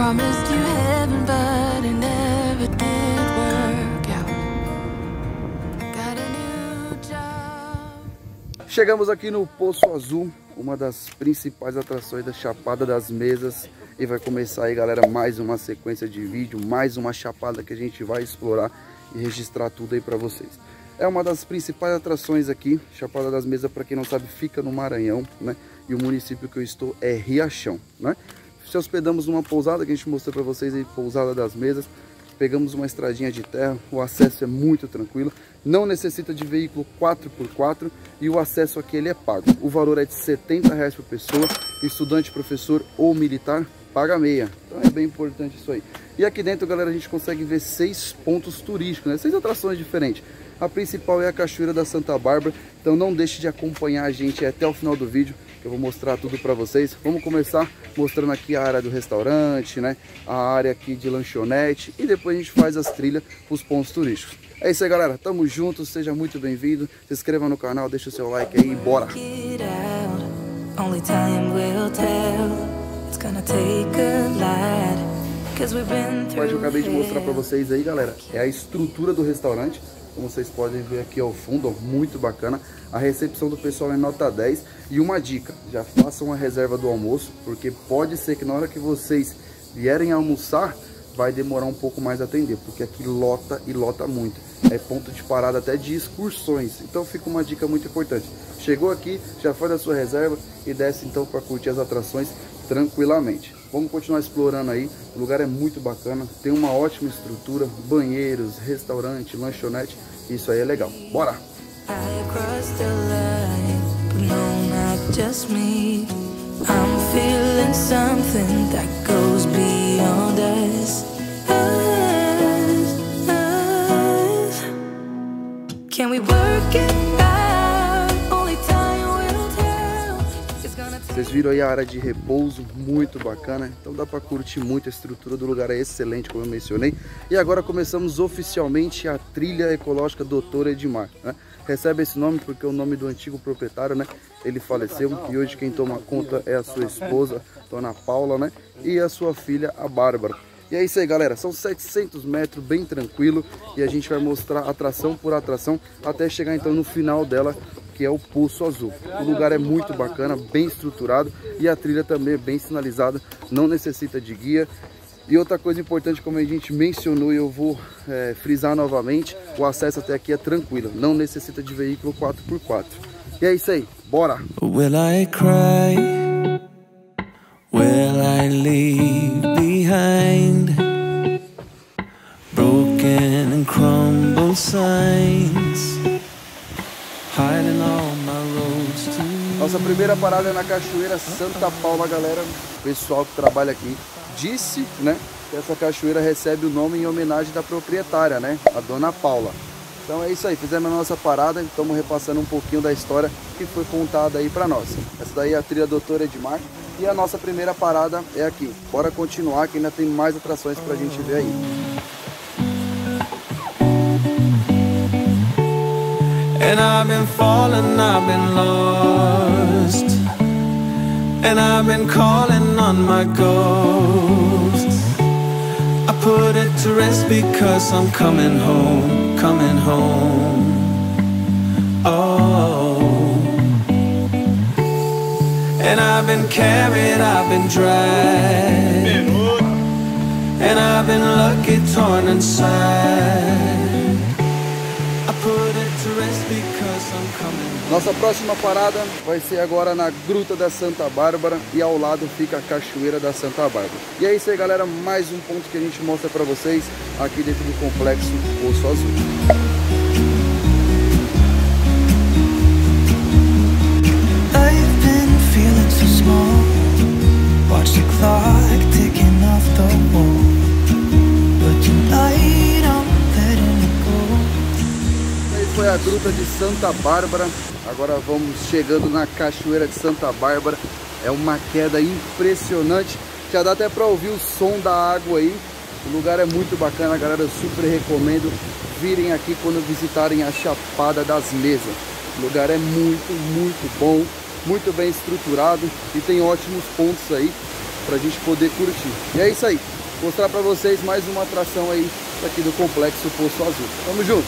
Promised you heaven, but it never did work out. Got a new job. Chegamos aqui no Poço Azul, uma das principais atrações da Chapada das Mesas. E vai começar aí, galera, mais uma sequência de vídeo, mais uma chapada que a gente vai explorar e registrar tudo aí pra vocês. É uma das principais atrações aqui. Chapada das Mesas, para quem não sabe, fica no Maranhão, né? E o município que eu estou é Riachão, né? Se hospedamos numa pousada que a gente mostrou para vocês aí, Pousada das Mesas. Pegamos uma estradinha de terra, o acesso é muito tranquilo, não necessita de veículo 4x4 e o acesso aqui ele é pago. O valor é de R$70 por pessoa, estudante, professor ou militar paga meia. Então é bem importante isso aí. E aqui dentro, galera, a gente consegue ver 6 pontos turísticos, né? 6 atrações diferentes. A principal é a Cachoeira da Santa Bárbara, então não deixe de acompanhar a gente até o final do vídeo, que eu vou mostrar tudo para vocês. Vamos começar mostrando aqui a área do restaurante, né? A área aqui de lanchonete e depois a gente faz as trilhas para os pontos turísticos. É isso aí, galera, tamo junto, seja muito bem-vindo, se inscreva no canal, deixa o seu like aí e bora! Mas eu acabei de mostrar para vocês aí, galera, é a estrutura do restaurante. Como vocês podem ver aqui ao fundo, ó, muito bacana. A recepção do pessoal é nota 10. E uma dica, já façam a reserva do almoço, porque pode ser que na hora que vocês vierem almoçar, vai demorar um pouco mais a atender, porque aqui lota e lota muito. É ponto de parada até de excursões. Então fica uma dica muito importante. Chegou aqui, já faz a sua reserva e desce então para curtir as atrações tranquilamente. Vamos continuar explorando aí, o lugar é muito bacana, tem uma ótima estrutura, banheiros, restaurante, lanchonete, isso aí é legal. Bora! Can we work it out? Only time will tell. Vocês viram aí a área de repouso, muito bacana, então dá para curtir muito, a estrutura do lugar é excelente, como eu mencionei. E agora começamos oficialmente a trilha ecológica Dr. Edmar, né? Recebe esse nome porque é o nome do antigo proprietário, né? Ele faleceu e hoje quem toma conta é a sua esposa, Dona Paula, né? E a sua filha, a Bárbara. E é isso aí, galera, são 700 metros, bem tranquilo, e a gente vai mostrar atração por atração até chegar então no final dela, que é o Poço Azul. O lugar é muito bacana, bem estruturado, e a trilha também é bem sinalizada, não necessita de guia. E outra coisa importante, como a gente mencionou e eu vou frisar novamente, o acesso até aqui é tranquilo, não necessita de veículo 4x4. E é isso aí, bora! Will I cry? Will I leave behind broken and crumbled signs, hiding all my roads to... Nossa primeira parada é na Cachoeira Santa Paula, galera. O pessoal que trabalha aqui disse, né, que essa cachoeira recebe o nome em homenagem da proprietária, né, a Dona Paula. Então é isso aí, fizemos a nossa parada e estamos repassando um pouquinho da história que foi contada aí pra nós. Essa daí é a trilha Dr. Edmar e a nossa primeira parada é aqui. Bora continuar que ainda tem mais atrações pra gente ver aí. And I've been falling, I've been lost, and I've been calling on my ghost. I put it to rest because I'm coming home, coming home. Oh, and I've been carried, I've been dragged, and I've been lucky torn inside. I put it to rest because I'm coming home. Nossa próxima parada vai ser agora na Gruta da Santa Bárbara e ao lado fica a Cachoeira da Santa Bárbara. E é isso aí, galera, mais um ponto que a gente mostra pra vocês aqui dentro do complexo Poço Azul. I've been feeling so small. Watch the clock ticking off the wall. But tonight I'm letting it go. Aí foi a Gruta de Santa Bárbara. Agora vamos chegando na Cachoeira de Santa Bárbara. É uma queda impressionante. Já dá até para ouvir o som da água aí. O lugar é muito bacana, galera. Eu super recomendo virem aqui quando visitarem a Chapada das Mesas. O lugar é muito bom, muito bem estruturado e tem ótimos pontos aí pra gente poder curtir. E é isso aí. mostrar para vocês mais uma atração aí aqui do Complexo Poço Azul. Tamo junto!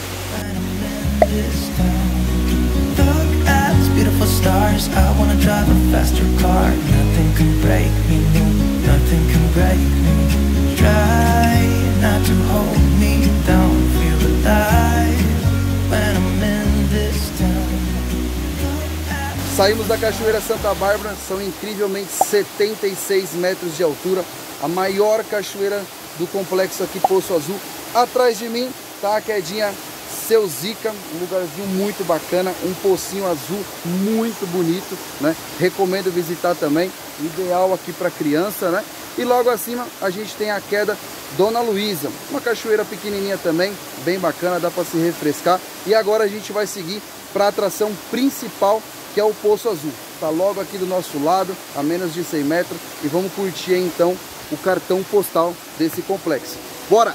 Look at these beautiful stars. I wanna drive a faster car. Nothing can break me. Nothing can break me. Try not to hold me down. Feel alive when I'm in this town. Saímos da Cachoeira Santa Bárbara, são incrivelmente 76 metros de altura, a maior cachoeira do complexo aqui Poço Azul. Atrás de mim tá a quedinha Seu Zica, um lugarzinho muito bacana, um pocinho azul muito bonito, né? Recomendo visitar também, ideal aqui para criança, né? E logo acima a gente tem a queda Dona Luísa, uma cachoeira pequenininha também, bem bacana, dá para se refrescar. E agora a gente vai seguir para a atração principal, que é o Poço Azul. Tá logo aqui do nosso lado, a menos de 100 metros, e vamos curtir então o cartão postal desse complexo. Bora!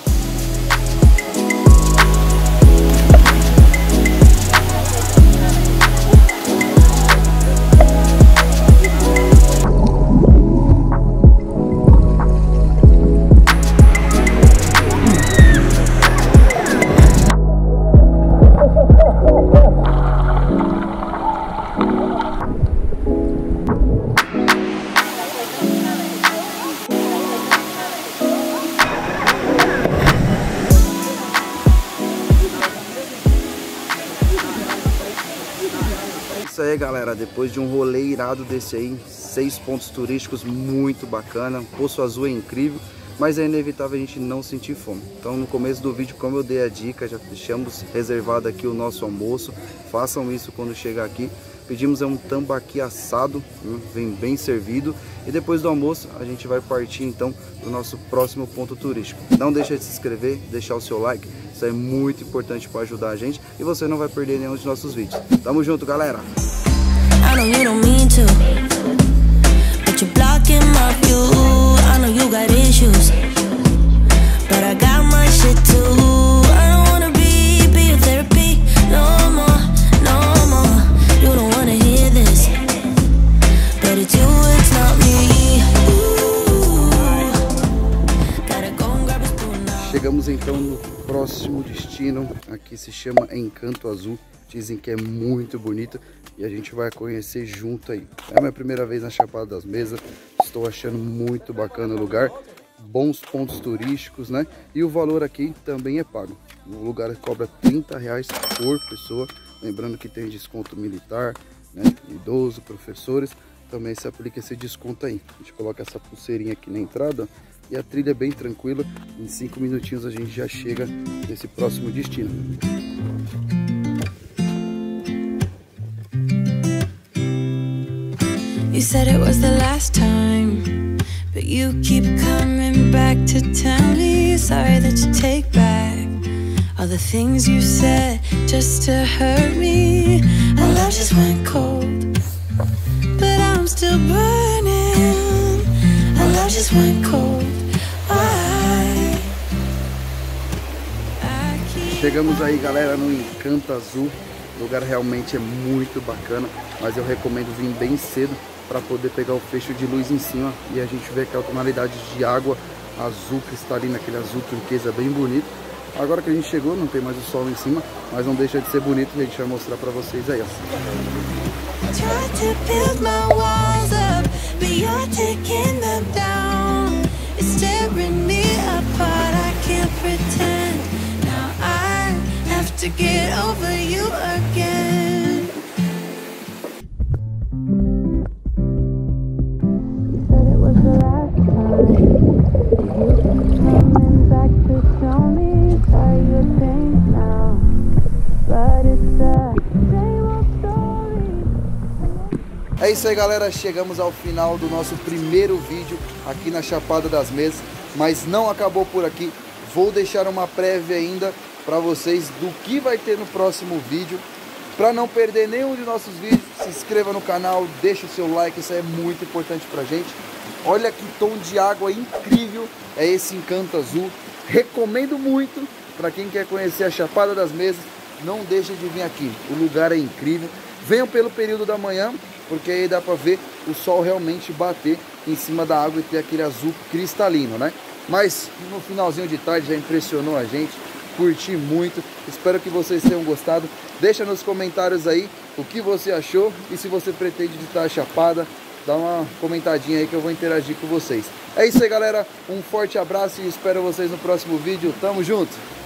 Isso aí, galera, depois de um rolê irado desse aí, 6 pontos turísticos muito bacana, Poço Azul é incrível, mas é inevitável a gente não sentir fome. Então no começo do vídeo, como eu dei a dica, já deixamos reservado aqui o nosso almoço, façam isso quando chegar aqui. Pedimos um tambaqui assado, vem bem servido, e depois do almoço a gente vai partir então para o nosso próximo ponto turístico. Não deixa de se inscrever, deixar o seu like, isso é muito importante para ajudar a gente e você não vai perder nenhum dos nossos vídeos. Tamo junto, galera! I know you don't mean to, but you're blocking my view. I know you got issues, but I got my shit too. I don't wanna be your therapy no more, no more. You don't wanna hear this, but it's you, it's not me. Ooh, gotta go and grab a spoon now. Chegamos então no próximo destino, aqui se chama Encanto Azul. Dizem que é muito bonito e a gente vai conhecer junto aí. É a minha primeira vez na Chapada das Mesas, estou achando muito bacana o lugar, bons pontos turísticos, né? E o valor aqui também é pago. O lugar cobra R$30 por pessoa, lembrando que tem desconto militar, né? Idoso, professores, também se aplica esse desconto aí. A gente coloca essa pulseirinha aqui na entrada e a trilha é bem tranquila, em 5 minutinhos a gente já chega nesse próximo destino. You said it was the last time, but you keep coming back to tell me sorry that you take back all the things you said just to hurt me. Our love just went cold, but I'm still burning. Our love just went cold. Why? Chegamos aí, galera, no Encanto Azul. O lugar realmente é muito bacana, mas eu recomendo vir bem cedo para poder pegar o fecho de luz em cima e a gente vê aquela tonalidade de água azul cristalina, aquele azul turquesa bem bonito. Agora que a gente chegou, não tem mais o sol em cima, mas não deixa de ser bonito e a gente vai mostrar para vocês aí, ó. É isso aí, galera, chegamos ao final do nosso primeiro vídeo aqui na Chapada das Mesas, mas não acabou por aqui. Vou deixar uma prévia ainda para vocês do que vai ter no próximo vídeo. Para não perder nenhum de nossos vídeos, se inscreva no canal, deixa o seu like, isso é muito importante pra gente. Olha que tom de água incrível é esse Encanto Azul. Recomendo muito para quem quer conhecer a Chapada das Mesas, não deixe de vir aqui, o lugar é incrível. Venham pelo período da manhã, porque aí dá para ver o sol realmente bater em cima da água e ter aquele azul cristalino, né? mas no finalzinho de tarde já impressionou a gente. Curti muito, espero que vocês tenham gostado. Deixa nos comentários aí o que você achou e se você pretende visitar a Chapada, dá uma comentadinha aí que eu vou interagir com vocês. É isso aí, galera, um forte abraço e espero vocês no próximo vídeo. Tamo junto!